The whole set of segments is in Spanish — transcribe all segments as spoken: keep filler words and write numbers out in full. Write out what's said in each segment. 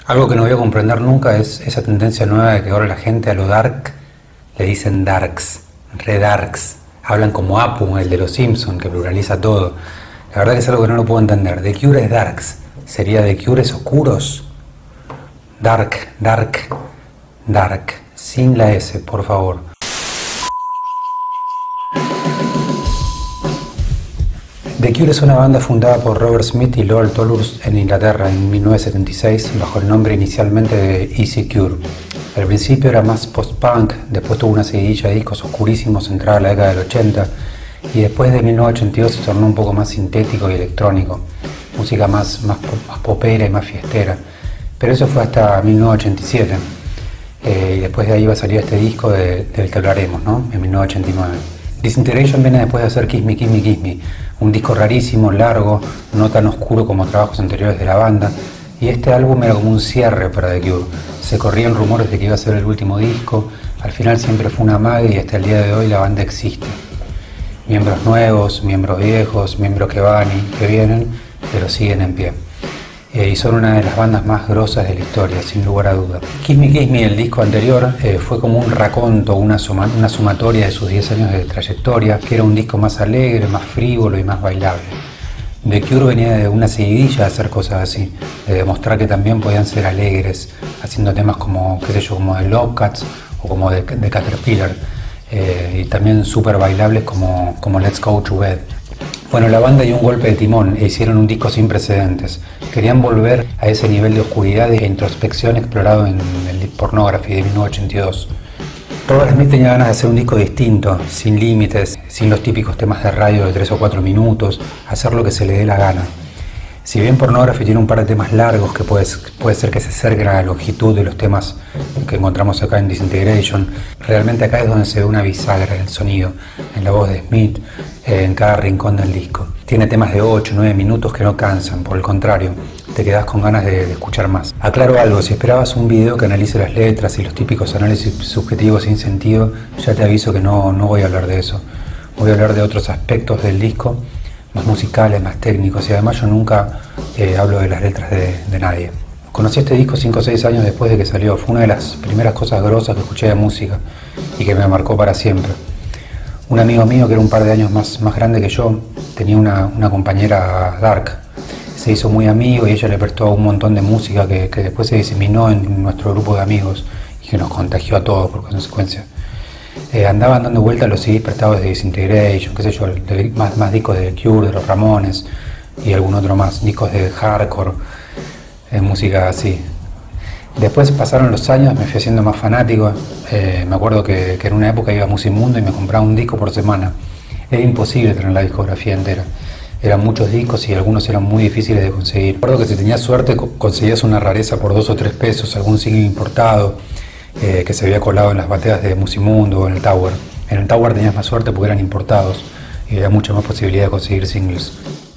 Algo que no voy a comprender nunca es esa tendencia nueva de que ahora la gente a lo dark le dicen darks, redarks. Hablan como Apu, el de los Simpsons, que pluraliza todo. La verdad que es algo que no lo puedo entender. The Cure es darks. ¿Sería The Cure es oscuros? Dark, dark, dark. Sin la S, por favor. The Cure es una banda fundada por Robert Smith y Lowell Tolhurst en Inglaterra en mil novecientos setenta y seis bajo el nombre inicialmente de Easy Cure. Al principio era más post-punk, después tuvo una seguidilla de discos oscurísimos entrada la década del ochenta y después de mil novecientos ochenta y dos se tornó un poco más sintético y electrónico, música más, más, más popera y más fiestera. Pero eso fue hasta mil novecientos ochenta y siete eh, y después de ahí va a salir este disco de, del que hablaremos, ¿no? En mil novecientos ochenta y nueve. Disintegration viene después de hacer Kiss Me, Kiss Me, Kiss Me, un disco rarísimo, largo, no tan oscuro como trabajos anteriores de la banda, y este álbum era como un cierre para The Cure. Se corrían rumores de que iba a ser el último disco, al final siempre fue una magia y hasta el día de hoy la banda existe. Miembros nuevos, miembros viejos, miembros que van y que vienen, pero siguen en pie. Eh, y son una de las bandas más grosas de la historia, sin lugar a duda. Kiss Me, Kiss Me, el disco anterior, eh, fue como un raconto, una, suma, una sumatoria de sus diez años de trayectoria, que era un disco más alegre, más frívolo y más bailable. The Cure venía de una seguidilla de hacer cosas así, de demostrar que también podían ser alegres, haciendo temas como, qué sé yo, como de Love Cats o como de, de Caterpillar, eh, y también súper bailables como, como Let's Go to Bed. Bueno, la banda dio un golpe de timón e hicieron un disco sin precedentes. Querían volver a ese nivel de oscuridad e introspección explorado en el Pornography de mil novecientos ochenta y dos. Robert Smith tenía ganas de hacer un disco distinto, sin límites, sin los típicos temas de radio de tres o cuatro minutos, hacer lo que se le dé la gana. Si bien Pornography tiene un par de temas largos que puede, puede ser que se acerquen a la longitud de los temas que encontramos acá en Disintegration, realmente acá es donde se ve una bisagra en el sonido, en la voz de Smith, eh, en cada rincón del disco. Tiene temas de ocho o nueve minutos que no cansan, por el contrario, te quedas con ganas de, de escuchar más. Aclaro algo, si esperabas un video que analice las letras y los típicos análisis subjetivos sin sentido, ya te aviso que no, no voy a hablar de eso. Voy a hablar de otros aspectos del disco, más musicales, más técnicos, y además yo nunca eh, hablo de las letras de, de nadie. Conocí este disco cinco o seis años después de que salió, fue una de las primeras cosas grosas que escuché de música y que me marcó para siempre. Un amigo mío que era un par de años más, más grande que yo, tenía una, una compañera dark, se hizo muy amigo y ella le prestó un montón de música que, que después se diseminó en nuestro grupo de amigos y que nos contagió a todos por consecuencia. Eh, andaban dando vueltas los C Ds prestados de Disintegration, qué sé yo, de, más, más discos de The Cure, de los Ramones y algún otro más, discos de hardcore, eh, música así. Después pasaron los años, me fui haciendo más fanático, eh, me acuerdo que, que en una época iba a Musimundo y me compraba un disco por semana. Era imposible tener la discografía entera, eran muchos discos y algunos eran muy difíciles de conseguir. Recuerdo que si tenías suerte conseguías una rareza por dos o tres pesos, algún single importado, Eh, que se había colado en las bateas de Musimundo o en el Tower. En el Tower tenías más suerte porque eran importados y había mucha más posibilidad de conseguir singles.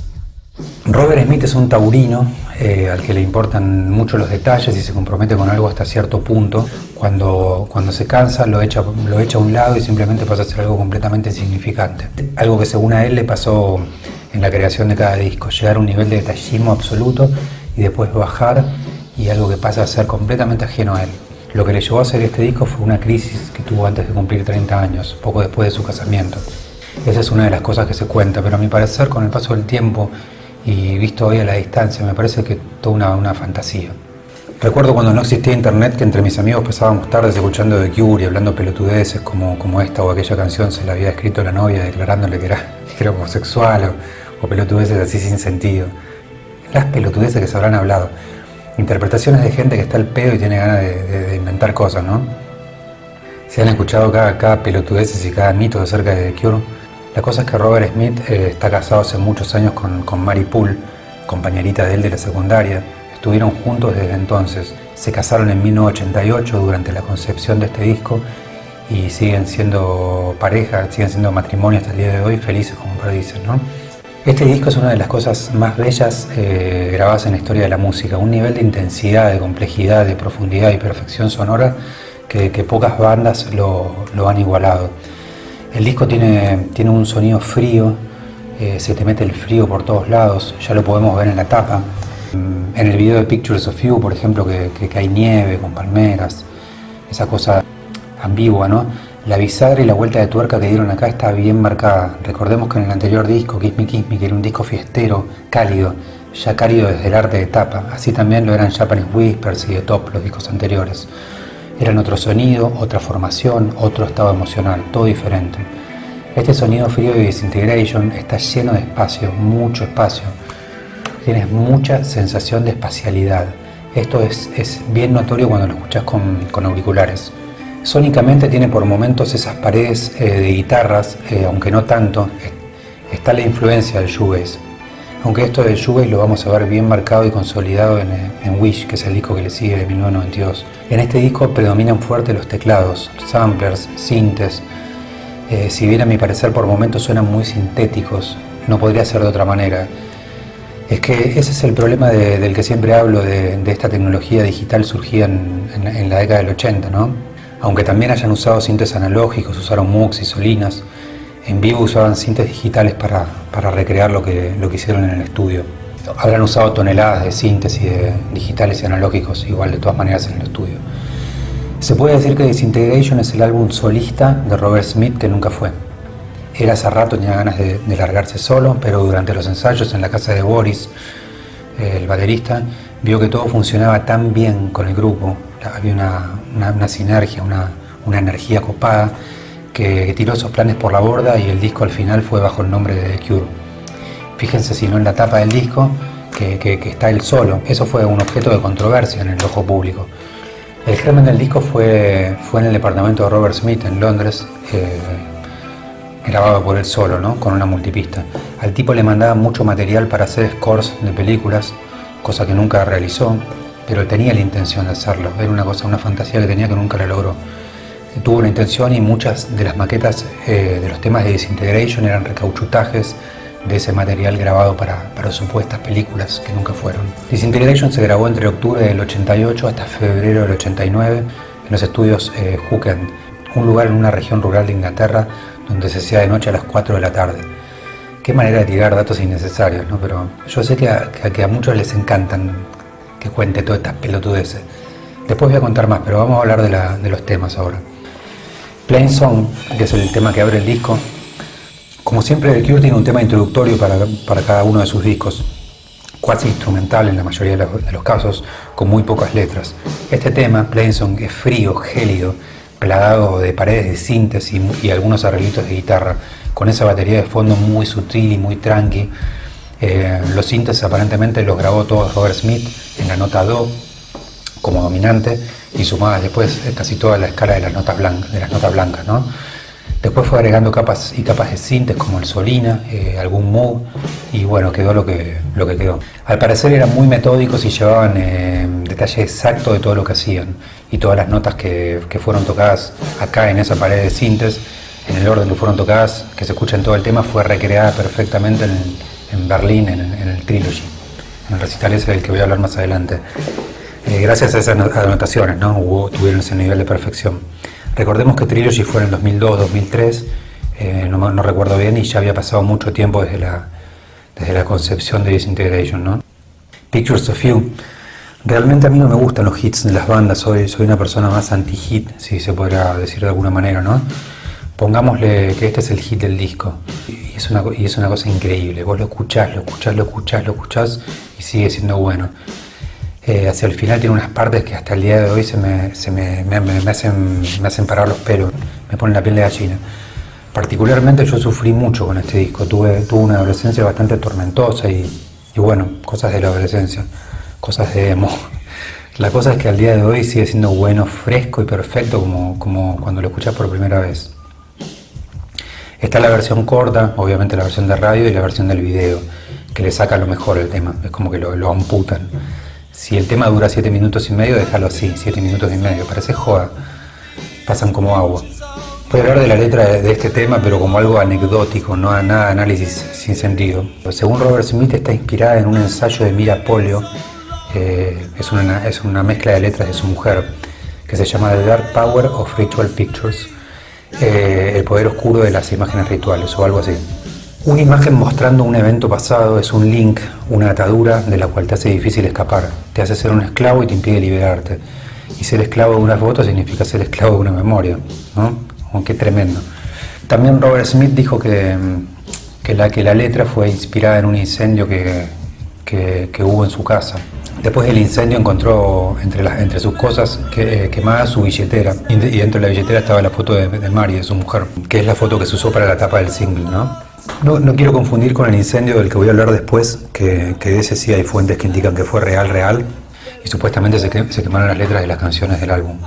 Robert Smith es un taurino eh, al que le importan mucho los detalles y se compromete con algo hasta cierto punto. Cuando, cuando se cansa lo echa, lo echa a un lado y simplemente pasa a ser algo completamente insignificante. Algo que según a él le pasó en la creación de cada disco, llegar a un nivel de detallismo absoluto y después bajar, y algo que pasa a ser completamente ajeno a él. Lo que le llevó a hacer este disco fue una crisis que tuvo antes de cumplir treinta años, poco después de su casamiento. Esa es una de las cosas que se cuenta, pero a mi parecer, con el paso del tiempo y visto hoy a la distancia, me parece que toda una, una fantasía. Recuerdo cuando no existía internet que entre mis amigos pasábamos tardes escuchando The Cure y hablando pelotudeces como, como esta o aquella canción se la había escrito la novia declarándole que era, que era homosexual o, o pelotudeces así sin sentido. Las pelotudeces que se habrán hablado. Interpretaciones de gente que está al pedo y tiene ganas de, de, de inventar cosas, ¿no? Se han escuchado cada, cada pelotudeces y cada mito acerca de The Cure. La cosa es que Robert Smith eh, está casado hace muchos años con, con Mary Poole, compañerita de él de la secundaria. Estuvieron juntos desde entonces. Se casaron en mil novecientos ochenta y ocho durante la concepción de este disco y siguen siendo pareja, siguen siendo matrimonio hasta el día de hoy, felices como dicen, ¿no? Este disco es una de las cosas más bellas eh, grabadas en la historia de la música, un nivel de intensidad, de complejidad, de profundidad y perfección sonora que, que pocas bandas lo, lo han igualado. El disco tiene, tiene un sonido frío, eh, se te mete el frío por todos lados, ya lo podemos ver en la tapa. En el video de Pictures of You, por ejemplo, que, que, que hay nieve con palmeras, esa cosa ambigua, ¿no? La bisagra y la vuelta de tuerca que dieron acá está bien marcada. Recordemos que en el anterior disco, Kiss Me Kiss Me, que era un disco fiestero, cálido, ya cálido desde el arte de tapa. Así también lo eran Japanese Whispers y The Top, los discos anteriores. Eran otro sonido, otra formación, otro estado emocional, todo diferente. Este sonido frío de Disintegration está lleno de espacio, mucho espacio. Tienes mucha sensación de espacialidad. Esto es, es bien notorio cuando lo escuchas con, con auriculares. Sónicamente tiene por momentos esas paredes eh, de guitarras, eh, aunque no tanto. Está la influencia del shoegaze. Aunque esto del shoegaze lo vamos a ver bien marcado y consolidado en, en Wish, que es el disco que le sigue de mil novecientos noventa y dos. En este disco predominan fuerte los teclados, samplers, sintes. Eh, si bien a mi parecer por momentos suenan muy sintéticos, no podría ser de otra manera. Es que ese es el problema de, del que siempre hablo, de, de esta tecnología digital surgida en, en, en la década del ochenta, ¿no? Aunque también hayan usado sintes analógicos, usaron Moogs y Solinas, en vivo usaban sintes digitales para, para recrear lo que, lo que hicieron en el estudio. Habrán usado toneladas de sintes y de digitales y analógicos, igual de todas maneras en el estudio. Se puede decir que Disintegration es el álbum solista de Robert Smith que nunca fue. Él hace rato tenía ganas de, de largarse solo, pero durante los ensayos en la casa de Boris, eh, el baterista, vio que todo funcionaba tan bien con el grupo, había una, una, una sinergia, una, una energía copada, que, que tiró esos planes por la borda y el disco al final fue bajo el nombre de The Cure. Fíjense si no en la tapa del disco, que, que, que está él solo. Eso fue un objeto de controversia en el ojo público. El germen del disco fue, fue en el departamento de Robert Smith en Londres, eh, grabado por él solo, ¿no? Con una multipista. Al tipo le mandaba mucho material para hacer scores de películas, cosa que nunca realizó, pero él tenía la intención de hacerlo. Era una cosa, una fantasía que tenía que nunca la logró. Tuvo la intención y muchas de las maquetas eh, de los temas de Disintegration eran recauchutajes de ese material grabado para, para supuestas películas que nunca fueron. Disintegration se grabó entre octubre del ochenta y ocho hasta febrero del ochenta y nueve en los estudios eh, Hook End, un lugar en una región rural de Inglaterra donde se hacía de noche a las cuatro de la tarde. Qué manera de tirar datos innecesarios, ¿no? Pero yo sé que a, que a muchos les encantan que cuente todas estas pelotudeces. Después voy a contar más, pero vamos a hablar de, la, de los temas ahora. Plain Song, que es el tema que abre el disco. Como siempre, The Cure tiene un tema introductorio para, para cada uno de sus discos, cuasi instrumental en la mayoría de los, de los casos, con muy pocas letras. Este tema, Plain Song, es frío, gélido, plagado de paredes de sintes y, y algunos arreglitos de guitarra, con esa batería de fondo muy sutil y muy tranqui. Eh, los sintes aparentemente los grabó todos Robert Smith en la nota do como dominante y sumadas después casi toda la escala de las notas blancas, de las notas blancas, ¿no? Después fue agregando capas y capas de sintes como el Solina, eh, algún Moog, y bueno, quedó lo que, lo que quedó. Al parecer eran muy metódicos y llevaban eh, detalle exacto de todo lo que hacían, y todas las notas que, que fueron tocadas acá en esa pared de sintes, en el orden que fueron tocadas, que se escucha en todo el tema, fue recreada perfectamente en, en Berlín, en, en el Trilogy, en el recital ese del que voy a hablar más adelante. Eh, gracias a esas anotaciones, ¿no? Hubo, tuvieron ese nivel de perfección. Recordemos que Trilogy fue en el dos mil dos, dos mil tres, eh, no, no recuerdo bien, y ya había pasado mucho tiempo desde la, desde la concepción de Disintegration, ¿no? Pictures of You. Realmente a mí no me gustan los hits de las bandas, soy, soy una persona más anti-hit, si se podrá decir de alguna manera, ¿no? Pongámosle que este es el hit del disco, y es una, y es una cosa increíble. Vos lo escuchás, lo escuchás, lo escuchás, lo escuchás, y sigue siendo bueno. Eh, hacia el final tiene unas partes que hasta el día de hoy se me, se me, me, me, me, hacen, me hacen parar los pelos, me ponen la piel de gallina. Particularmente yo sufrí mucho con este disco, tuve, tuve una adolescencia bastante tormentosa y, y bueno, cosas de la adolescencia, cosas de emo. La cosa es que al día de hoy sigue siendo bueno, fresco y perfecto como, como cuando lo escuchás por primera vez. Está la versión corta, obviamente la versión de radio y la versión del video, que le saca lo mejor el tema, es como que lo, lo amputan. Si el tema dura siete minutos y medio, déjalo así, siete minutos y medio, parece joda, pasan como agua. Voy a hablar de la letra de, de este tema, pero como algo anecdótico, no a nada de análisis sin sentido. Según Robert Smith, está inspirada en un ensayo de Mira Polio, eh, es, una, es una mezcla de letras de su mujer, que se llama The Dark Power of Ritual Pictures, eh, el poder oscuro de las imágenes rituales, o algo así. Una imagen mostrando un evento pasado es un link, una atadura de la cual te hace difícil escapar, te hace ser un esclavo y te impide liberarte. Y ser esclavo de una foto significa ser esclavo de una memoria, ¿no? Oh, qué tremendo. También Robert Smith dijo que, que, la, que la letra fue inspirada en un incendio que, que, que hubo en su casa. Después del incendio encontró entre, las, entre sus cosas que, eh, quemada su billetera, y dentro de la billetera estaba la foto de, de Mary, de su mujer, que es la foto que se usó para la tapa del single, ¿no? No, no quiero confundir con el incendio del que voy a hablar después, que, que de ese sí hay fuentes que indican que fue real, real, y supuestamente se, que, se quemaron las letras de las canciones del álbum.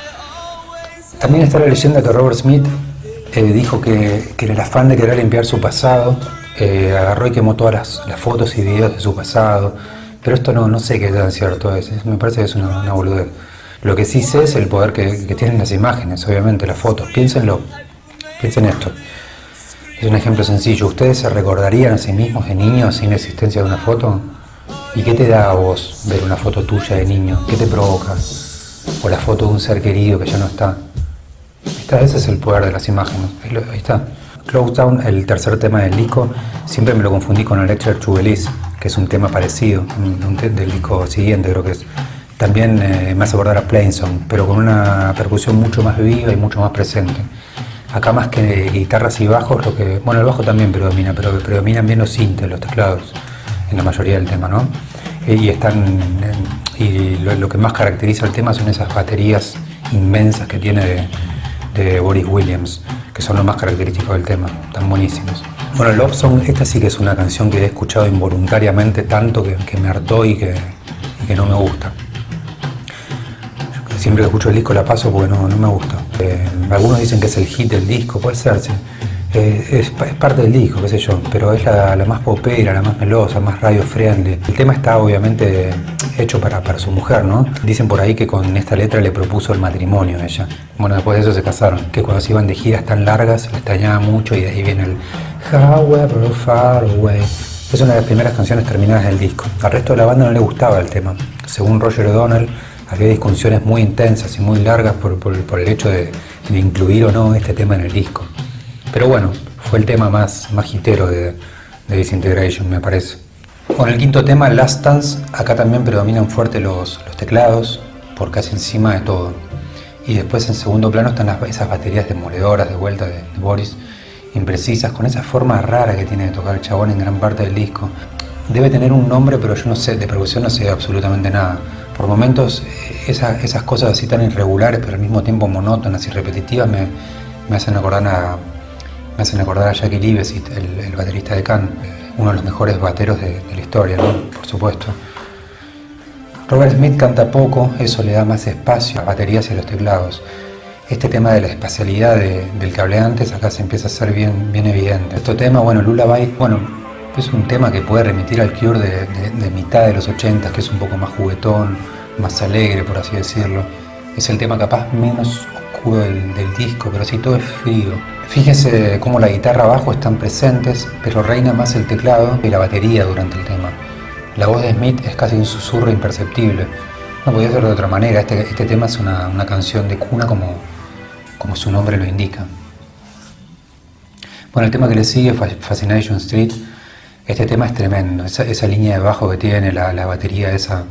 También está la leyenda que Robert Smith eh, dijo que, que en el afán de querer limpiar su pasado, eh, agarró y quemó todas las, las fotos y videos de su pasado, pero esto no, no sé qué tan cierto es, me parece que es una, una boludez. Lo que sí sé es el poder que, que tienen las imágenes, obviamente, las fotos. Piénsenlo, piensen esto. Es un ejemplo sencillo. ¿Ustedes se recordarían a sí mismos de niños sin la existencia de una foto? ¿Y qué te da a vos ver una foto tuya de niño? ¿Qué te provoca? O la foto de un ser querido que ya no está. Esta, ese es el poder de las imágenes. Ahí, lo, ahí está. Close Down, el tercer tema del disco, siempre me lo confundí con el Lecture to Belize, que es un tema parecido, un, un del disco siguiente creo que es. También eh, me hace acordar a Plain Song, pero con una percusión mucho más viva y mucho más presente. Acá más que guitarras y bajos, lo que, bueno, el bajo también predomina, pero predominan bien los sintes, los teclados, en la mayoría del tema, ¿no? Y están, y lo, lo que más caracteriza el tema son esas baterías inmensas que tiene de, de Boris Williams, que son lo más característico del tema, tan buenísimos. Bueno, Love Song, esta sí que es una canción que he escuchado involuntariamente tanto que, que me hartó y que, y que no me gusta. Siempre que escucho el disco la paso porque no, no me gusta. Eh, algunos dicen que es el hit del disco, puede ser, sí. Eh, es, es parte del disco, qué sé yo, pero es la, la más popera, la más melosa, más radio friendly. El tema está obviamente hecho para, para su mujer, ¿no? Dicen por ahí que con esta letra le propuso el matrimonio a ella. Bueno, después de eso se casaron, que cuando se iban de giras tan largas, le extrañaba mucho y de ahí viene el However Far Away. Es una de las primeras canciones terminadas del disco. Al resto de la banda no le gustaba el tema. Según Roger O'Donnell, había discusiones muy intensas y muy largas por, por, por el hecho de, de incluir o no este tema en el disco. Pero bueno, fue el tema más, más hitero de, de Disintegration, me parece. Con el quinto tema, Last Dance, acá también predominan fuerte los, los teclados, por casi encima de todo. Y después en segundo plano están las, esas baterías demoledoras de vuelta de, de Boris, imprecisas, con esa forma rara que tiene de tocar el chabón en gran parte del disco. Debe tener un nombre, pero yo no sé, de percusión no sé absolutamente nada. Por momentos, esa, esas cosas así tan irregulares, pero al mismo tiempo monótonas y repetitivas, me, me hacen acordar a... Me hacen acordar a Jackie Livesit, el, el baterista de Can, uno de los mejores bateros de, de la historia, ¿no? Por supuesto. Robert Smith canta poco, eso le da más espacio a las baterías y a los teclados. Este tema de la espacialidad de, del que hablé antes, acá se empieza a ser bien, bien evidente. Este tema, bueno, Lullaby, bueno, es un tema que puede remitir al Cure de, de, de mitad de los ochenta, que es un poco más juguetón, más alegre, por así decirlo. Es el tema capaz menos oscuro del, del disco, pero sí todo es frío. Fíjense cómo la guitarra abajo están presentes, pero reina más el teclado y la batería durante el tema. La voz de Smith es casi un susurro imperceptible. No podía ser de otra manera, este, este tema es una, una canción de cuna como, como su nombre lo indica. Bueno, el tema que le sigue, Fascination Street, este tema es tremendo, esa, esa línea de bajo que tiene, la, la batería esa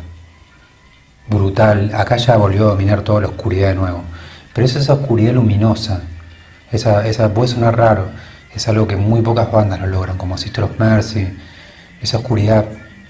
brutal. Acá ya volvió a dominar toda la oscuridad de nuevo, pero es esa oscuridad luminosa. Esa, esa puede sonar raro, es algo que muy pocas bandas lo logran, como Sister of Mercy, esa oscuridad,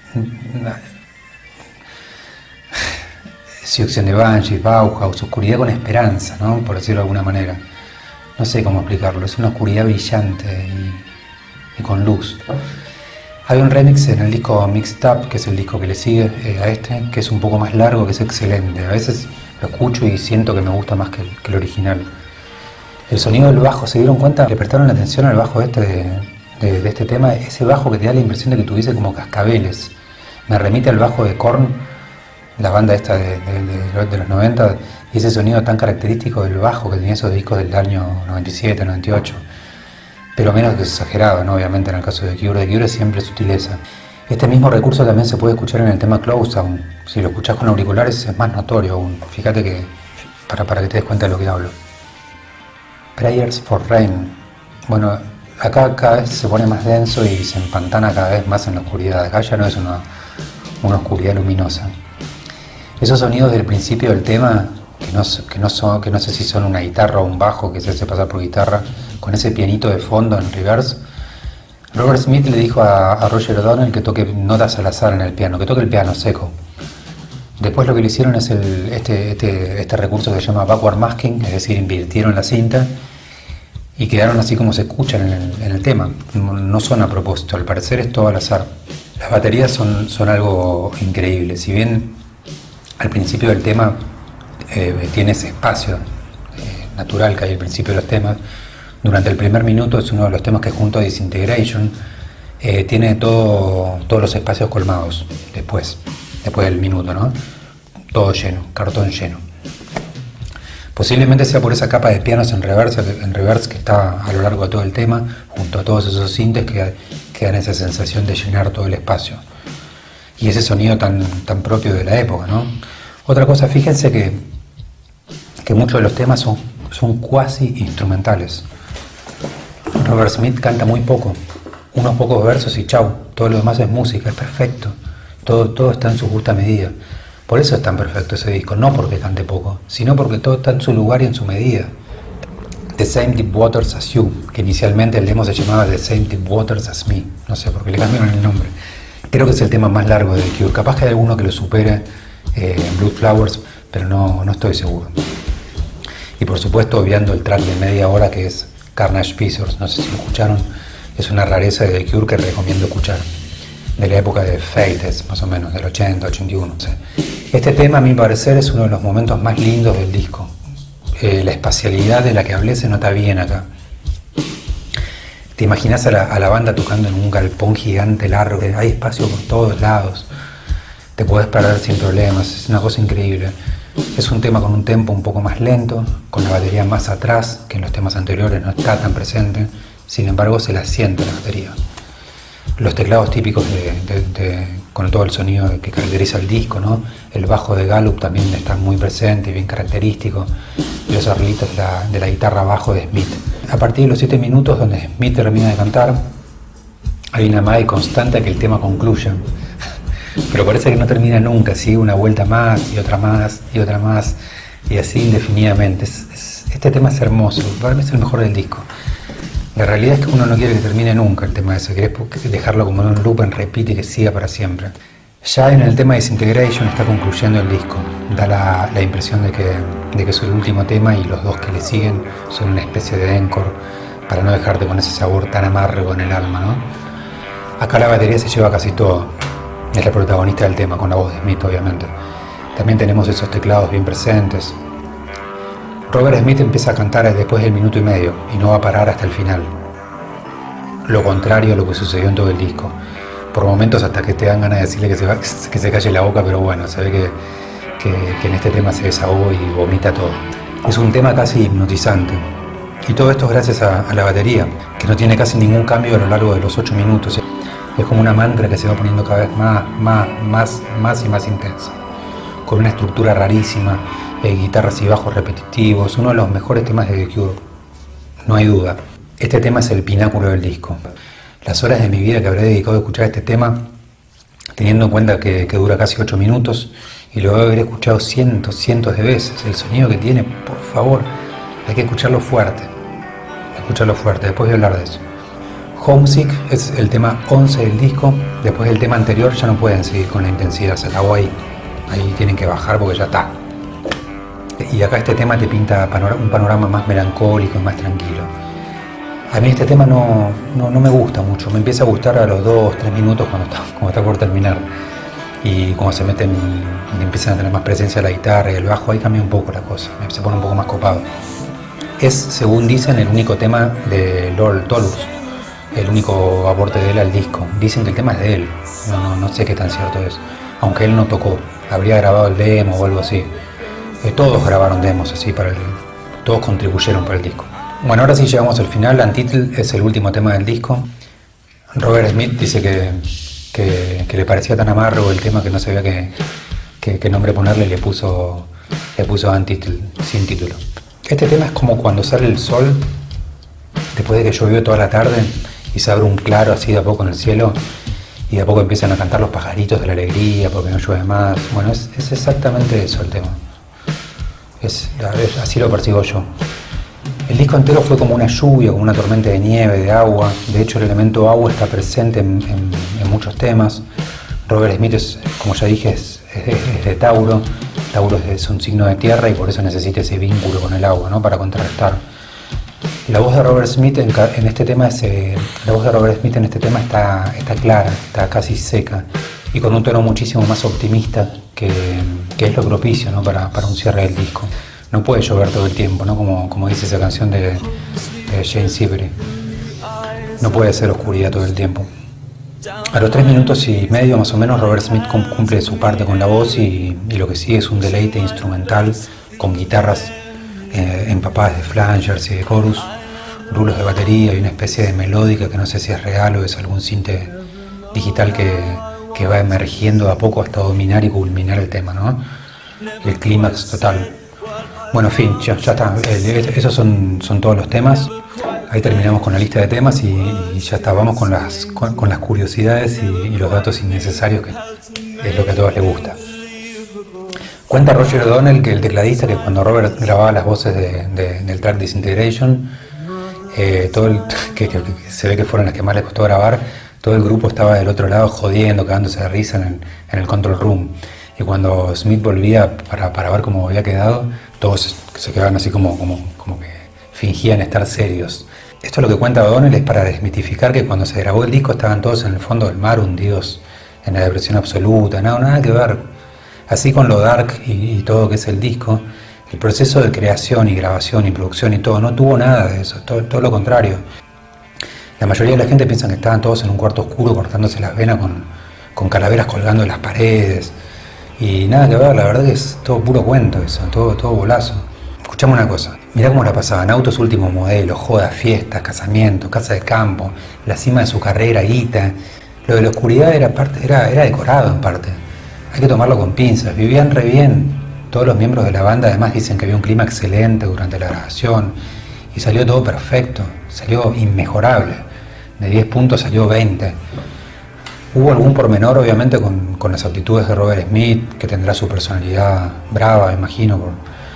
Siouxsie and the Banshees, Bauhaus, oscuridad con esperanza, ¿no? Por decirlo de alguna manera. No sé cómo explicarlo, es una oscuridad brillante y, y con luz. Hay un remix en el disco Mixed Up, que es el disco que le sigue eh, a este, que es un poco más largo, que es excelente. A veces lo escucho y siento que me gusta más que el, que el original. El sonido del bajo, ¿se dieron cuenta? ¿Le prestaron atención al bajo este de, de, de este tema? Ese bajo que te da la impresión de que tuviese como cascabeles. Me remite al bajo de Korn, la banda esta de, de, de, de los noventa, y ese sonido tan característico del bajo que tenía esos discos del año noventa y siete, noventa y ocho. Pero menos que exagerado, ¿no? Obviamente en el caso de Cure, de Cure siempre sutileza. Este mismo recurso también se puede escuchar en el tema Close Down. Si lo escuchás con auriculares es más notorio aún. Fíjate que, para, para que te des cuenta de lo que hablo. Prayers for Rain. Bueno, Acá cada vez se pone más denso y se empantana cada vez más en la oscuridad. Acá ya no es una, una oscuridad luminosa. Esos sonidos del principio del tema, que no, que, no son, que no sé si son una guitarra o un bajo que se hace pasar por guitarra, con ese pianito de fondo en reverse, Robert Smith le dijo a, a Roger O'Donnell que toque notas al azar en el piano, que toque el piano seco. Después lo que le hicieron es el, este, este, este recurso que se llama backward masking, es decir, invirtieron la cinta y quedaron así como se escuchan en el, en el tema. No, no son a propósito, al parecer es todo al azar. Las baterías son, son algo increíble. Si bien al principio del tema eh, tiene ese espacio eh, natural que hay al principio de los temas, durante el primer minuto es uno de los temas que junto a Disintegration eh, tiene todo, todos los espacios colmados después, después del minuto, ¿no? Todo lleno, cartón lleno. Posiblemente sea por esa capa de pianos en reverse, en reverse que está a lo largo de todo el tema, junto a todos esos sintes que, que dan esa sensación de llenar todo el espacio. Y ese sonido tan, tan propio de la época, ¿no? Otra cosa, fíjense que, que muchos de los temas son, son cuasi instrumentales. Robert Smith canta muy poco, unos pocos versos y chau, todo lo demás es música, es perfecto, todo, todo está en su justa medida. Por eso es tan perfecto ese disco, no porque cante poco, sino porque todo está en su lugar y en su medida. The Same Deep Waters As You, que inicialmente el demo se llamaba The Same Deep Waters As Me, no sé por qué le cambiaron el nombre. Creo que es el tema más largo de The Cure, capaz que hay alguno que lo supere eh, en Blue Flowers, pero no, no estoy seguro. Y por supuesto obviando el track de media hora que es Carnage Pictures, no sé si lo escucharon, es una rareza de The Cure que recomiendo escuchar, de la época de Fates, más o menos, del ochenta, ochenta y uno. No sé. Este tema, a mi parecer, es uno de los momentos más lindos del disco. Eh, la espacialidad de la que hablé se nota bien acá. Te imaginas a la, a la banda tocando en un galpón gigante largo, hay espacio por todos lados, te puedes parar sin problemas, es una cosa increíble. Es un tema con un tempo un poco más lento, con la batería más atrás, que en los temas anteriores no está tan presente, sin embargo se la siente la batería. Los teclados típicos de, de, de, con todo el sonido que caracteriza el disco, ¿no? El bajo de Gallup también está muy presente y bien característico, y los arreglitos de la, de la guitarra bajo de Smith. A partir de los siete minutos donde Smith termina de cantar, hay una llamada constante a que el tema concluya. Pero parece que no termina nunca, sigue una vuelta más y otra más y otra más y así indefinidamente. Es, es, este tema es hermoso, para mí es el mejor del disco. La realidad es que uno no quiere que termine nunca el tema ese, quiere dejarlo como en un loop en repeat y que siga para siempre. Ya en el tema de Disintegration está concluyendo el disco, da la, la impresión de que, de que es el último tema y los dos que le siguen son una especie de encore para no dejarte con ese sabor tan amargo en el alma, ¿no? Acá la batería se lleva casi todo. Es la protagonista del tema, con la voz de Smith, obviamente. También tenemos esos teclados bien presentes. Robert Smith empieza a cantar después del minuto y medio y no va a parar hasta el final. Lo contrario a lo que sucedió en todo el disco. Por momentos hasta que te dan ganas de decirle que se, va, que se calle la boca, pero bueno, se ve que, que, que en este tema se desahogó y vomita todo. Es un tema casi hipnotizante. Y todo esto es gracias a, a la batería, que no tiene casi ningún cambio a lo largo de los ocho minutos. Es como una mantra que se va poniendo cada vez más, más, más, más y más intensa. Con una estructura rarísima, eh, guitarras y bajos repetitivos, uno de los mejores temas de The Cure, no hay duda. Este tema es el pináculo del disco. Las horas de mi vida que habré dedicado a escuchar este tema, teniendo en cuenta que, que dura casi ocho minutos, y lo habré escuchado cientos, cientos de veces. El sonido que tiene, por favor, hay que escucharlo fuerte. Escucharlo fuerte, después voy a hablar de eso. Homesick es el tema once del disco, después del tema anterior ya no pueden seguir con la intensidad, se acabó ahí, ahí tienen que bajar porque ya está. Y acá este tema te pinta un panorama más melancólico y más tranquilo. A mí este tema no, no, no me gusta mucho, me empieza a gustar a los dos, tres minutos cuando está, cuando está por terminar. Y cuando se meten y empiezan a tener más presencia la guitarra y el bajo, ahí cambia un poco la cosa, se pone un poco más copado. Es, según dicen, el único tema de Lord Tolhurst, el único aporte de él al disco. Dicen que el tema es de él, no, no, no sé qué tan cierto es, aunque él no tocó, habría grabado el demo o algo así. Eh, todos grabaron demos así, para el, todos contribuyeron para el disco. Bueno, ahora sí llegamos al final. Untitled es el último tema del disco. Robert Smith dice que, que, que le parecía tan amargo el tema que no sabía qué, qué, qué nombre ponerle y le puso, le puso Untitled, sin título. Este tema es como cuando sale el sol después de que llovió toda la tarde y se abre un claro así de a poco en el cielo y de a poco empiezan a cantar los pajaritos de la alegría porque no llueve más. Bueno, es, es exactamente eso el tema. Es, es, así lo percibo yo. El disco entero fue como una lluvia, como una tormenta de nieve, de agua. De hecho, el elemento agua está presente en, en, en muchos temas. Robert Smith, es, como ya dije, es, es, es de Tauro. Tauro es un signo de tierra y por eso necesita ese vínculo con el agua, ¿no? Para contrarrestar. La voz de Robert Smith en, en este tema es, eh, la voz de Robert Smith en este tema está, está clara, está casi seca y con un tono muchísimo más optimista que, que es lo propicio, ¿no? para, para un cierre del disco. No puede llover todo el tiempo, ¿no? como, como dice esa canción de, de Jane Siberry. No puede ser oscuridad todo el tiempo. A los tres minutos y medio más o menos Robert Smith cumple su parte con la voz y, y lo que sigue es un deleite instrumental con guitarras eh, empapadas de flangers y de chorus, rulos de batería y una especie de melódica que no sé si es real o es algún sinte digital que, que va emergiendo a poco hasta dominar y culminar el tema, ¿no? El clímax total. Bueno, en fin, ya, ya está. El, esos son, son todos los temas. Ahí terminamos con la lista de temas y, y ya está. Vamos con las, con, con las curiosidades y, y los datos innecesarios, que es lo que a todos les gusta. Cuenta Roger O'Donnell, que el tecladista, que cuando Robert grababa las voces de, de, del track Disintegration, eh, todo el, que, que, que se ve que fueron las que más les costó grabar, todo el grupo estaba del otro lado jodiendo, cagándose de risa en el, en el control room. Y cuando Smith volvía para, para ver cómo había quedado, todos se quedaban así como, como, como que fingían estar serios. Esto es lo que cuenta O'Donnell, es para desmitificar que cuando se grabó el disco estaban todos en el fondo del mar, hundidos en la depresión absoluta, no, nada que ver. Así con lo dark y, y todo que es el disco, el proceso de creación y grabación y producción y todo no tuvo nada de eso, todo, todo lo contrario. La mayoría de la gente piensa que estaban todos en un cuarto oscuro cortándose las venas con, con calaveras colgando en las paredes y nada que ver, la verdad que es todo puro cuento eso, todo, todo bolazo. Escuchame una cosa, mirá cómo la pasaban, autos últimos modelos, jodas, fiestas, casamientos, casa de campo, la cima de su carrera, guita. Lo de la oscuridad era, parte, era, era decorado en parte. Hay que tomarlo con pinzas, vivían re bien. Todos los miembros de la banda además dicen que había un clima excelente durante la grabación y salió todo perfecto, salió inmejorable. De diez puntos salió veinte. Hubo algún pormenor obviamente con, con las aptitudes de Robert Smith, que tendrá su personalidad brava, imagino, por,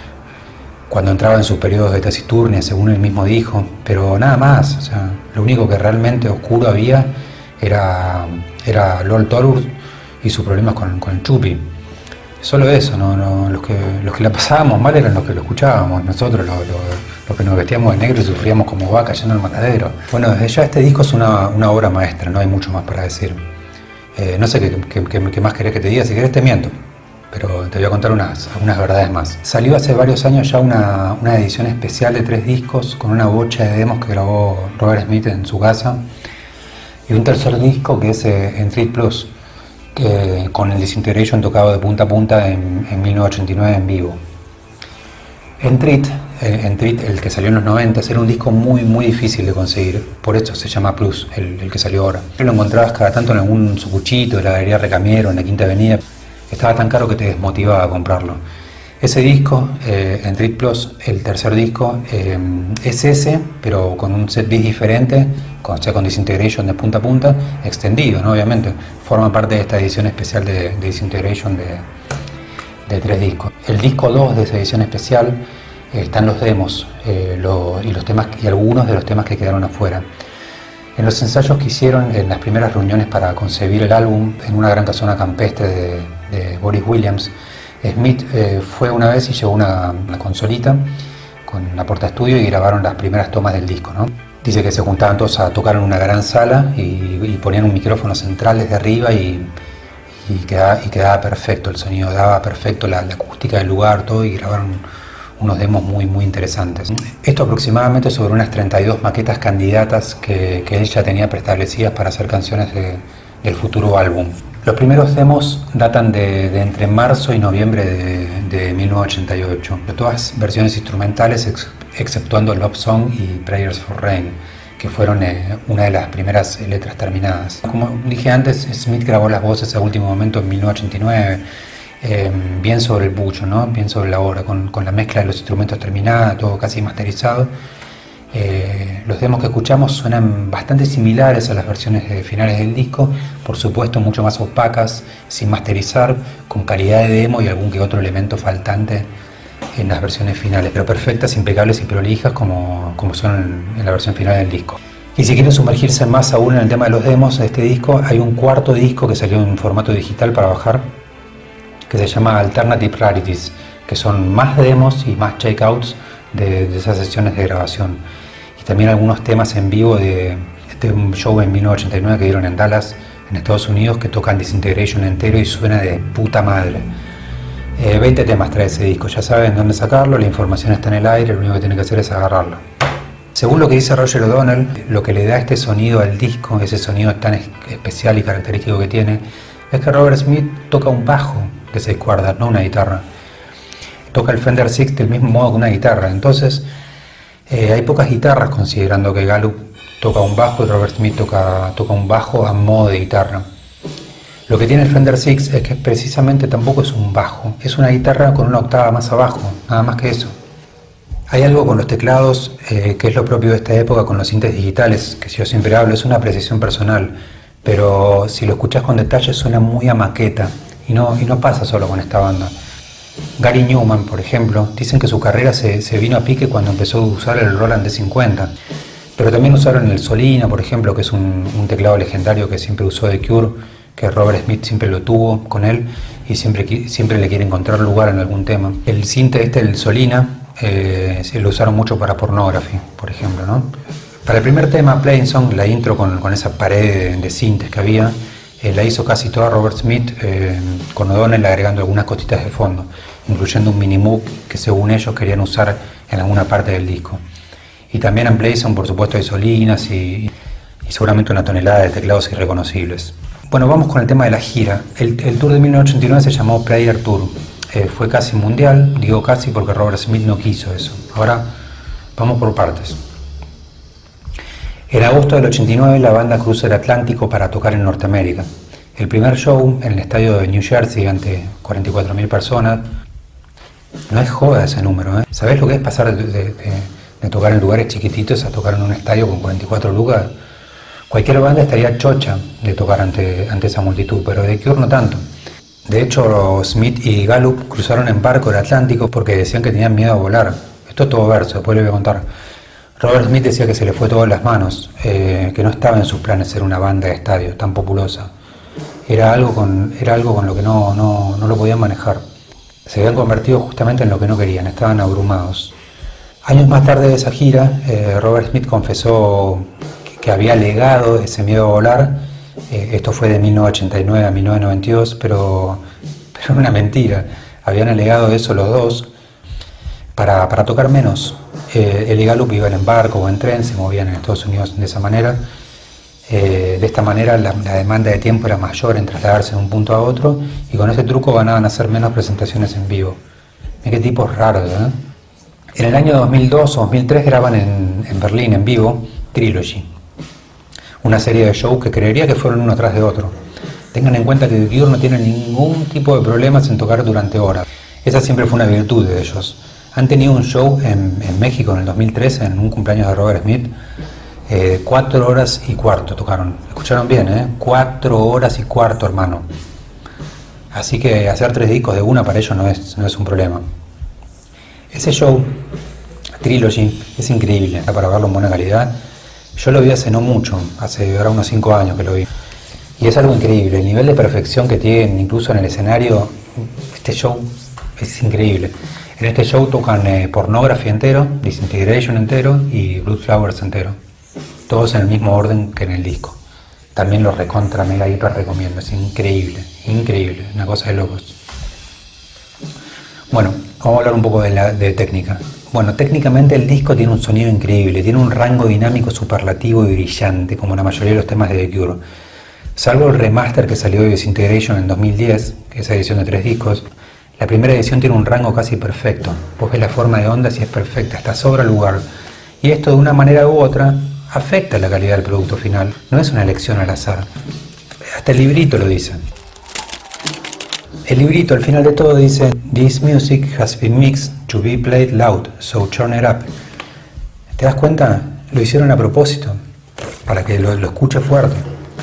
cuando entraba en sus periodos de taciturnia, según él mismo dijo, pero nada más. O sea, lo único que realmente oscuro había era, era Lord Tolhurst y sus problemas con, con el Chupi. Solo eso, no, no, los, que, los que la pasábamos mal eran los que lo escuchábamos, nosotros los, los, los que nos vestíamos de negro y sufríamos como vacas yendo al matadero. Bueno, desde ya este disco es una, una obra maestra, no hay mucho más para decir. Eh, no sé qué, qué, qué, qué más querés que te diga, si querés te miento, pero te voy a contar unas, algunas verdades más. Salió hace varios años ya una, una edición especial de tres discos con una bocha de demos que grabó Robert Smith en su casa y un tercer disco que es eh, Entrit Plus, que, con el Disintegration tocado de punta a punta en, en mil novecientos ochenta y nueve en vivo. Entrit, eh, Entrit, el que salió en los noventa, era un disco muy muy difícil de conseguir, por eso se llama Plus, el, el que salió ahora. Lo encontrabas cada tanto en algún sucuchito de la galería Recamiero, en la Quinta Avenida. Estaba tan caro que te desmotivaba a comprarlo. Ese disco, eh, Entrit Plus, el tercer disco, eh, es ese, pero con un set list diferente, con, o sea, con Disintegration de punta a punta, extendido, ¿no? Obviamente. Forma parte de esta edición especial de, de Disintegration de, de tres discos. El disco dos de esa edición especial eh, están los demos eh, lo, y, los temas, y algunos de los temas que quedaron afuera. En los ensayos que hicieron en las primeras reuniones para concebir el álbum en una gran casona campestre de, de Boris Williams, Smith eh, fue una vez y llevó una, una consolita con la portaestudio y grabaron las primeras tomas del disco, ¿no? Dice que se juntaban todos a tocar en una gran sala y, y ponían un micrófono central desde arriba y, y, quedaba, y quedaba perfecto el sonido, daba perfecto la, la acústica del lugar, todo, y grabaron unos demos muy muy interesantes. Esto aproximadamente sobre unas treinta y dos maquetas candidatas que, que él ya tenía preestablecidas para hacer canciones de, del futuro álbum. Los primeros demos datan de, de entre marzo y noviembre de, de mil novecientos ochenta y ocho, de todas versiones instrumentales ex, exceptuando Love Song y Prayers for Rain, que fueron eh, una de las primeras eh, letras terminadas. Como dije antes, Smith grabó las voces a último momento en mil novecientos ochenta y nueve, eh, bien sobre el bucho, ¿no? Bien sobre la obra, con, con la mezcla de los instrumentos terminada, todo casi masterizado. Eh, los demos que escuchamos suenan bastante similares a las versiones de finales del disco, por supuesto mucho más opacas, sin masterizar, con calidad de demo y algún que otro elemento faltante en las versiones finales, pero perfectas, impecables y prolijas como, como son en, en la versión final del disco. Y si quieren sumergirse más aún en el tema de los demos de este disco, hay un cuarto disco que salió en formato digital para bajar, que se llama Alternative Rarities, que son más demos y más checkouts de, de esas sesiones de grabación. Y también algunos temas en vivo de, de un show en mil novecientos ochenta y nueve que dieron en Dallas, en Estados Unidos, que tocan Disintegration entero y suena de puta madre. Eh, veinte temas trae ese disco, ya saben dónde sacarlo, la información está en el aire, lo único que tienen que hacer es agarrarlo. Según lo que dice Roger O'Donnell, lo que le da este sonido al disco, ese sonido tan especial y característico que tiene, es que Robert Smith toca un bajo de seis cuerdas, no una guitarra. Toca el Fender Six del mismo modo que una guitarra, entonces eh, hay pocas guitarras considerando que Gallup toca un bajo y Robert Smith toca, toca un bajo a modo de guitarra. Lo que tiene el Fender Six es que precisamente tampoco es un bajo, es una guitarra con una octava más abajo, nada más que eso. Hay algo con los teclados eh, que es lo propio de esta época con los sintes digitales, que si yo siempre hablo es una apreciación personal, pero si lo escuchás con detalle suena muy a maqueta y no, y no pasa solo con esta banda. Gary Newman, por ejemplo, dicen que su carrera se, se vino a pique cuando empezó a usar el Roland D cincuenta, pero también usaron el Solina, por ejemplo, que es un, un teclado legendario que siempre usó The Cure, que Robert Smith siempre lo tuvo con él y siempre, siempre le quiere encontrar lugar en algún tema. El sinte este, el Solina, eh, lo usaron mucho para Pornography, por ejemplo, ¿no? Para el primer tema, Plain Song, la intro con, con esa pared de, de sintes que había, eh, la hizo casi toda Robert Smith, eh, con O'Donnell agregando algunas cositas de fondo, incluyendo un mini moog que según ellos querían usar en alguna parte del disco. Y también en Plain Song, por supuesto, hay solinas y, y seguramente una tonelada de teclados irreconocibles. Bueno, vamos con el tema de la gira. El, el tour de mil novecientos ochenta y nueve se llamó Prayer Tour. Eh, fue casi mundial, digo casi porque Robert Smith no quiso eso. Ahora vamos por partes. En agosto del ochenta y nueve la banda cruza el Atlántico para tocar en Norteamérica. El primer show en el estadio de New Jersey ante cuarenta y cuatro mil personas. No es joda ese número, ¿eh? ¿Sabés lo que es pasar de, de, de, de tocar en lugares chiquititos a tocar en un estadio con cuarenta y cuatro lucas? Cualquier banda estaría chocha de tocar ante, ante esa multitud, pero The Cure no tanto. De hecho, Smith y Gallup cruzaron en barco el Atlántico porque decían que tenían miedo a volar. Esto es todo verso, después les voy a contar. Robert Smith decía que se le fue todo en las manos, eh, que no estaba en sus planes ser una banda de estadio tan populosa. Era algo con, era algo con lo que no, no, no lo podían manejar. Se habían convertido justamente en lo que no querían, estaban abrumados. Años más tarde de esa gira, eh, Robert Smith confesó que, que había alegado ese miedo a volar. Eh, esto fue de mil novecientos ochenta y nueve a mil novecientos noventa y dos, pero, pero era una mentira. Habían alegado eso los dos para, para tocar menos. Eh, él y Gallup iban en barco o en tren, se movían en Estados Unidos de esa manera. Eh, de esta manera la, la demanda de tiempo era mayor en trasladarse de un punto a otro y con ese truco ganaban a hacer menos presentaciones en vivo. Mira qué tipos raros, ¿eh? En el año dos mil dos o dos mil tres graban en, en Berlín en vivo Trilogy, una serie de shows que creería que fueron uno tras de otro. Tengan en cuenta que The Cure no tiene ningún tipo de problemas en tocar durante horas. Esa siempre fue una virtud de ellos. Han tenido un show en, en México en el dos mil trece, en un cumpleaños de Robert Smith. Eh, cuatro horas y cuarto tocaron. Escucharon bien, ¿eh? Cuatro horas y cuarto, hermano. Así que hacer tres discos de una para ellos no es, no es un problema. Ese show, Trilogy, es increíble, está para verlo en buena calidad. Yo lo vi hace no mucho, hace ahora unos cinco años que lo vi. Y es algo increíble, el nivel de perfección que tienen, incluso en el escenario, este show es increíble. En este show tocan eh, Pornography entero, Disintegration entero y Blood Flowers entero. Todos en el mismo orden que en el disco. También lo recontra, mega, hiper recomiendo. Es increíble, increíble, una cosa de locos. Bueno, vamos a hablar un poco de, la, de técnica. Bueno, técnicamente el disco tiene un sonido increíble, tiene un rango dinámico superlativo y brillante, como la mayoría de los temas de The Cure. Salvo el remaster que salió de Disintegration en dos mil diez, que es esa edición de tres discos, la primera edición tiene un rango casi perfecto. Vos ves la forma de ondas y es perfecta, hasta sobra lugar. Y esto de una manera u otra afecta la calidad del producto final, no es una elección al azar. Hasta el librito lo dice. El librito al final de todo dice: "This music has been mixed to be played loud, so turn it up". ¿Te das cuenta? Lo hicieron a propósito, para que lo, lo escuche fuerte.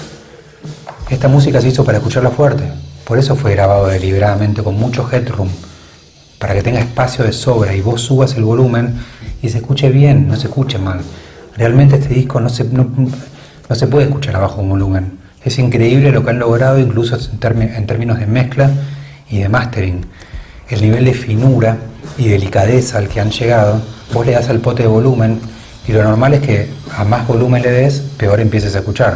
Esta música se hizo para escucharla fuerte, por eso fue grabado deliberadamente con mucho headroom, para que tenga espacio de sobra y vos subas el volumen y se escuche bien, no se escuche mal. Realmente este disco no se, no, no se puede escuchar a bajo volumen. Es increíble lo que han logrado, incluso en, term en términos de mezcla y de mastering. El nivel de finura y delicadeza al que han llegado, vos le das al pote de volumen y lo normal es que a más volumen le des, peor empieces a escuchar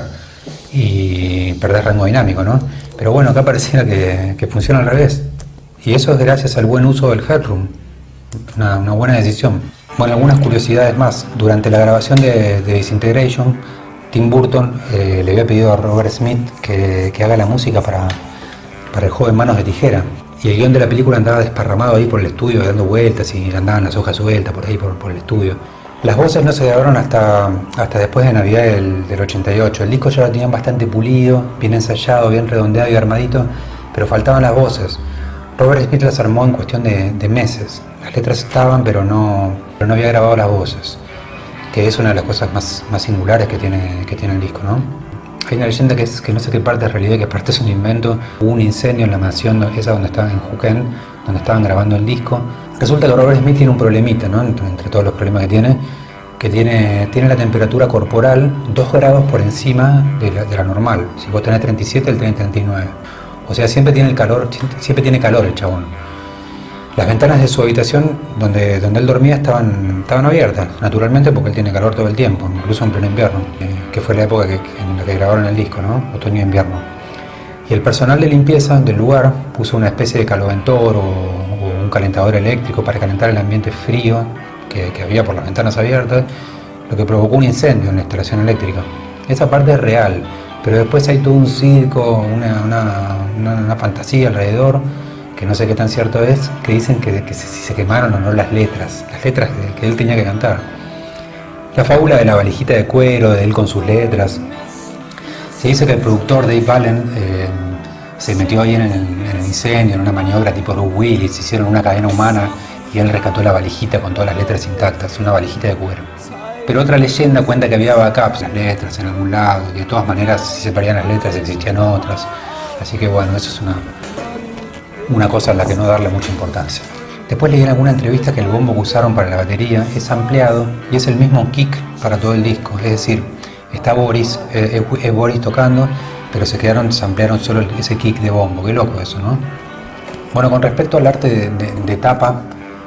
y perdés rango dinámico, ¿no? Pero bueno, acá pareciera que, que funciona al revés. Y eso es gracias al buen uso del headroom, una, una buena decisión. Bueno, algunas curiosidades más. Durante la grabación de, de Disintegration, Tim Burton eh, le había pedido a Robert Smith que, que haga la música para, para el joven Manos de Tijera. Y el guión de la película andaba desparramado ahí por el estudio, dando vueltas y andaban las hojas sueltas por ahí, por, por el estudio. Las voces no se grabaron hasta, hasta después de Navidad del, del ochenta y ocho. El disco ya lo tenían bastante pulido, bien ensayado, bien redondeado y armadito, pero faltaban las voces. Robert Smith las armó en cuestión de, de meses. Las letras estaban, pero no, pero no había grabado las voces, que es una de las cosas más, más singulares que tiene, que tiene el disco, ¿no? Hay una leyenda que, es, que no sé qué parte es realidad y qué parte es un invento. Hubo un incendio en la mansión esa donde estaban en Juquén, donde estaban grabando el disco. Resulta que Robert Smith tiene un problemita, ¿no? Entre, entre todos los problemas que tiene, que tiene, tiene la temperatura corporal dos grados por encima de la, de la normal. Si vos tenés treinta y siete, él tiene treinta y nueve. O sea, siempre tiene el calor, siempre tiene calor el chabón. Las ventanas de su habitación donde, donde él dormía estaban, estaban abiertas, naturalmente, porque él tiene calor todo el tiempo, incluso en pleno invierno, eh, que fue la época que, en la que grabaron el disco, ¿no? Otoño e invierno. Y el personal de limpieza del lugar puso una especie de caloventor o, o un calentador eléctrico para calentar el ambiente frío que, que había por las ventanas abiertas, lo que provocó un incendio en la instalación eléctrica. Esa parte es real. Pero después hay todo un circo, una, una, una, una fantasía alrededor, que no sé qué tan cierto es, que dicen que, que si se quemaron o no las letras, las letras que él tenía que cantar. La fábula de la valijita de cuero, de él con sus letras. Se dice que el productor Dave Allen eh, se metió ahí en el, en el incendio, en una maniobra tipo Bruce Willis, hicieron una cadena humana y él rescató la valijita con todas las letras intactas, una valijita de cuero. Pero otra leyenda cuenta que había backups, las letras en algún lado, y de todas maneras si se perdían las letras existían otras. Así que bueno, eso es una, una cosa a la que no darle mucha importancia. Después leí en alguna entrevista que el bombo que usaron para la batería es ampliado y es el mismo kick para todo el disco. Es decir, está Boris, eh, es Boris tocando, pero se quedaron, se ampliaron solo ese kick de bombo. Qué loco eso, ¿no? Bueno, con respecto al arte de, de, de tapa,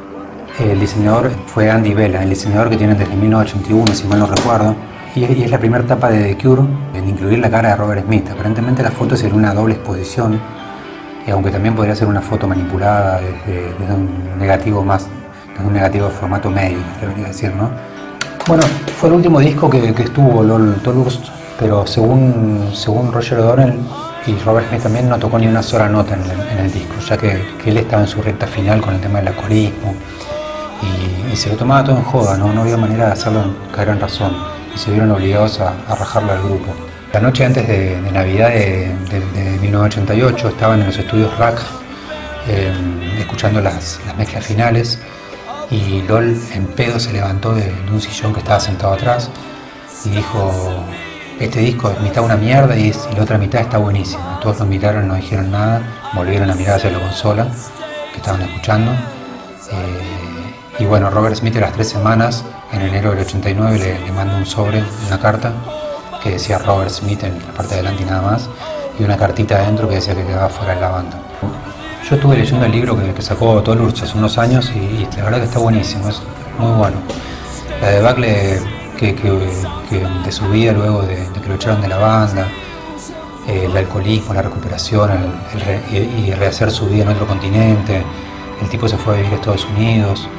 el diseñador fue Andy Vela, el diseñador que tienen desde mil novecientos ochenta y uno, si mal no recuerdo, y es, y es la primera tapa de The Cure en incluir la cara de Robert Smith. Aparentemente la foto es en una doble exposición, y aunque también podría ser una foto manipulada desde, desde un negativo más, desde un negativo de formato medio, debería decir, ¿no? Bueno, fue el último disco que, que estuvo Lol Tolhurst, pero según, según Roger O'Donnell y Robert Smith también no tocó ni una sola nota en el, en el disco, ya que, que él estaba en su recta final con el tema del alcoholismo. Y, y se lo tomaba todo en joda, ¿no? No había manera de hacerlo caer en razón y se vieron obligados a, a rajarlo al grupo. La noche antes de, de Navidad de, de, de mil novecientos ochenta y ocho estaban en los estudios Rack eh, escuchando las, las mezclas finales y Lol en pedo se levantó de, de un sillón que estaba sentado atrás y dijo: este disco es mitad una mierda y, es, y la otra mitad está buenísima. Todos lo miraron, no dijeron nada, volvieron a mirar hacia la consola que estaban escuchando. Eh, Y bueno, Robert Smith a las tres semanas, en enero del ochenta y nueve, le, le mandó un sobre, una carta, que decía Robert Smith en la parte de adelante y nada más, y una cartita adentro que decía que quedaba fuera de la banda. Yo estuve leyendo el libro que, que sacó Tolhurst hace unos años y, y la verdad que está buenísimo, es muy bueno. La debacle que, que, que de su vida luego de, de que lo echaron de la banda, eh, el alcoholismo, la recuperación, el, el re, y, y rehacer su vida en otro continente. El tipo se fue a vivir a Estados Unidos.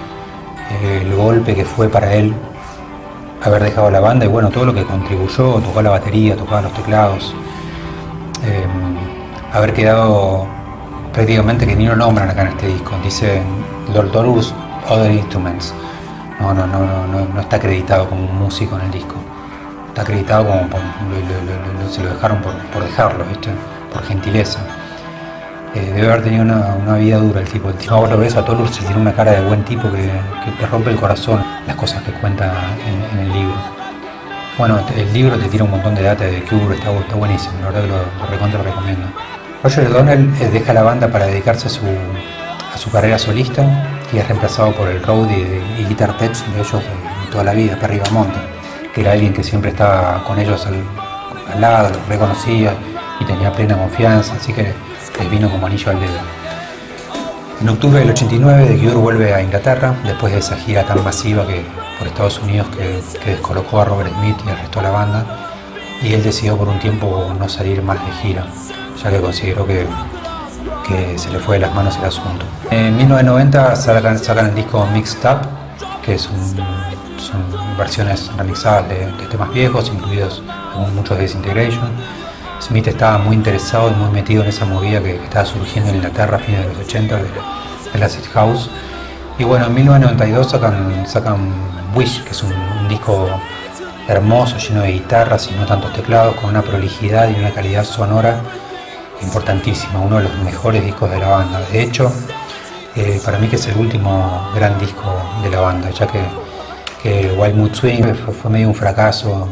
El golpe que fue para él haber dejado la banda y bueno, todo lo que contribuyó, tocó la batería, tocaba los teclados, eh, haber quedado prácticamente que ni lo nombran acá en este disco, dice Lol Tolhurst Other Instruments, no, no, no, no, no está acreditado como un músico en el disco, está acreditado como por, lo, lo, lo, lo, se lo dejaron por, por dejarlo, ¿viste? Por gentileza. Eh, debe haber tenido una, una vida dura el tipo. El tipo, vos lo ves a Tolhurst y tiene una cara de buen tipo que, que te rompe el corazón las cosas que cuenta en, en el libro. Bueno, el libro te tira un montón de data de The Cure, está, está buenísimo, la verdad que lo, lo recontra recomiendo. Roger O'Donnell eh, deja la banda para dedicarse a su, a su carrera solista y es reemplazado por el roadie y, y guitar tech de ellos de, de toda la vida, Perry Bamonte, que era alguien que siempre estaba con ellos al, al lado, los reconocía y tenía plena confianza, así que les vino como anillo al dedo. En octubre del ochenta y nueve, The Cure vuelve a Inglaterra después de esa gira tan masiva que, por Estados Unidos que, que descolocó a Robert Smith y al resto de la banda, y él decidió por un tiempo no salir más de gira, ya que consideró que, que se le fue de las manos el asunto. En mil novecientos noventa sacan, sacan el disco Mixed Up, que es un, son versiones remixadas de, de temas viejos, incluidos muchos de Disintegration. Smith estaba muy interesado y muy metido en esa movida que, que estaba surgiendo en Inglaterra a fines de los ochenta, de, de la acid house. Y bueno, en mil novecientos noventa y dos sacan, sacan Wish, que es un, un disco hermoso, lleno de guitarras y no tantos teclados, con una prolijidad y una calidad sonora importantísima, uno de los mejores discos de la banda. De hecho, eh, para mí que es el último gran disco de la banda, ya que, que Wild Mood Swing fue, fue medio un fracaso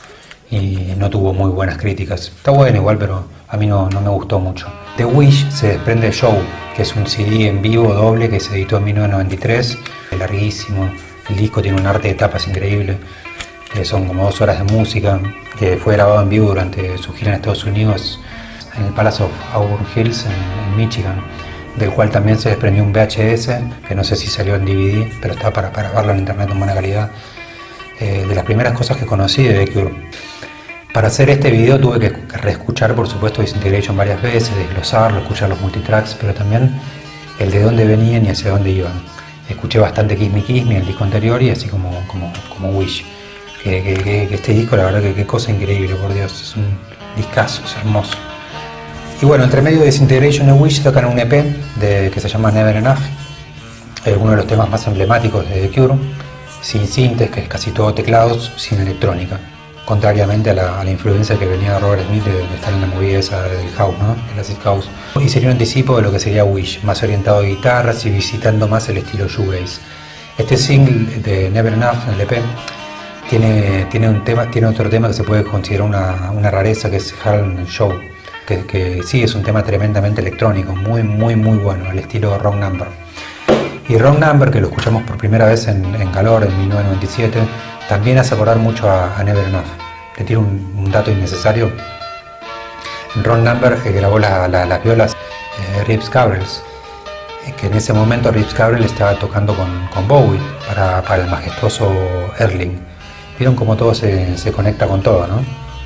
y no tuvo muy buenas críticas. Está bueno igual, pero a mí no, no me gustó mucho. De Wish se desprende Show, que es un C D en vivo doble que se editó en mil novecientos noventa y tres, larguísimo. El disco tiene un arte de tapas increíble, que son como dos horas de música, que fue grabado en vivo durante su gira en Estados Unidos, en el Palace of Auburn Hills, en, en Michigan, del cual también se desprendió un V H S, que no sé si salió en D V D, pero está para, para verlo en internet en buena calidad. Eh, de las primeras cosas que conocí de The Cure. Para hacer este video tuve que reescuchar, por supuesto, Disintegration varias veces, desglosarlo, escuchar los multitracks, pero también el de dónde venían y hacia dónde iban. Escuché bastante Kiss Me Kiss Me, el disco anterior, y así como, como, como Wish. Que, que, que este disco, la verdad que qué cosa increíble, por Dios, es un discazo, es hermoso. Y bueno, entre medio de Disintegration y Wish tocan un E P de, que se llama Never Enough, eh, uno de los temas más emblemáticos de The Cure, sin sintes, que es casi todo teclados, sin electrónica, contrariamente a la, a la influencia que venía de Robert Smith de, de estar en la movida esa del house, ¿no? El acid house. Y sería un anticipo de lo que sería Wish, más orientado a guitarras y visitando más el estilo shoegaze. Este single de Never Enough, en el E P, tiene, tiene, un tema, tiene otro tema que se puede considerar una, una rareza, que es Harlem Show, que, que sí es un tema tremendamente electrónico, muy muy muy bueno, el estilo Wrong Number. Y Wrong Number, que lo escuchamos por primera vez en, en Calor en mil novecientos noventa y siete, también hace acordar mucho a, a Never Enough. Te tiro un, un dato innecesario. En Wrong Number eh, grabó la, la, las violas eh, Reeves Gabrels, eh, que en ese momento Reeves Gabrels estaba tocando con, con Bowie para, para el majestuoso Erling. Vieron cómo todo se, se conecta con todo, ¿no?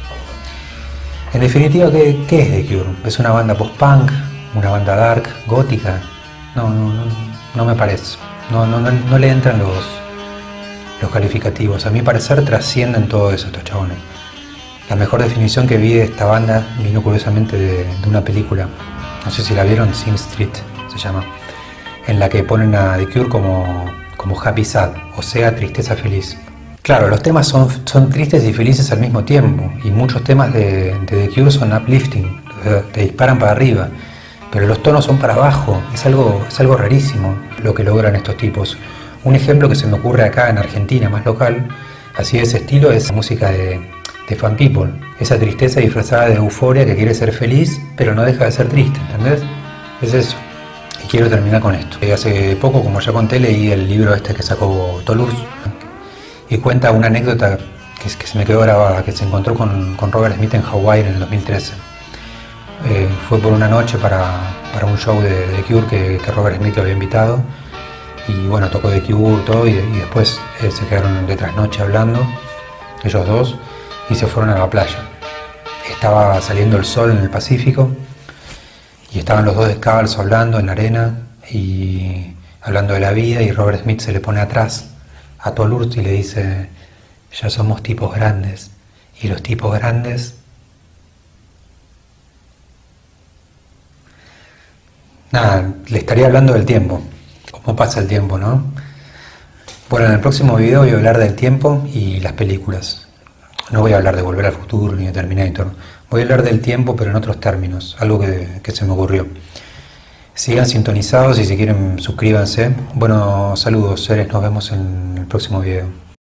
En definitiva, ¿qué, qué es The Cure? ¿Es una banda post-punk? ¿Una banda dark? ¿Gótica? No, no, no. No me parece, no, no, no, no le entran los, los calificativos. A mi parecer trascienden todo eso estos chabones. La mejor definición que vi de esta banda vino curiosamente de, de una película, no sé si la vieron, Sing Street se llama, en la que ponen a The Cure como, como Happy Sad, o sea, tristeza feliz. Claro, los temas son, son tristes y felices al mismo tiempo, y muchos temas de, de The Cure son uplifting, o sea, te disparan para arriba. Pero los tonos son para abajo, es algo, es algo rarísimo lo que logran estos tipos. Un ejemplo que se me ocurre acá en Argentina, más local, así de ese estilo, es la música de, de Fan People. Esa tristeza disfrazada de euforia que quiere ser feliz, pero no deja de ser triste, ¿entendés? Es eso. Y quiero terminar con esto. Hace poco, como ya conté, leí el libro este que sacó Tolhurst y cuenta una anécdota que, que se me quedó grabada, que se encontró con, con Robert Smith en Hawái en el dos mil trece. Eh, fue por una noche para, para un show de, de Cure que, que Robert Smith lo había invitado, y bueno, tocó The Cure todo, y, y después eh, se quedaron de trasnoche hablando ellos dos y se fueron a la playa. Estaba saliendo el sol en el Pacífico y estaban los dos descalzos hablando en la arena y hablando de la vida, y Robert Smith se le pone atrás a Tolhurst y le dice: ya somos tipos grandes, y los tipos grandes... Nada, le estaría hablando del tiempo, cómo pasa el tiempo, ¿no? Bueno, en el próximo video voy a hablar del tiempo y las películas. No voy a hablar de Volver al Futuro ni de Terminator. Voy a hablar del tiempo, pero en otros términos, algo que, que se me ocurrió. Sigan sintonizados y si quieren suscríbanse. Bueno, saludos seres, nos vemos en el próximo video.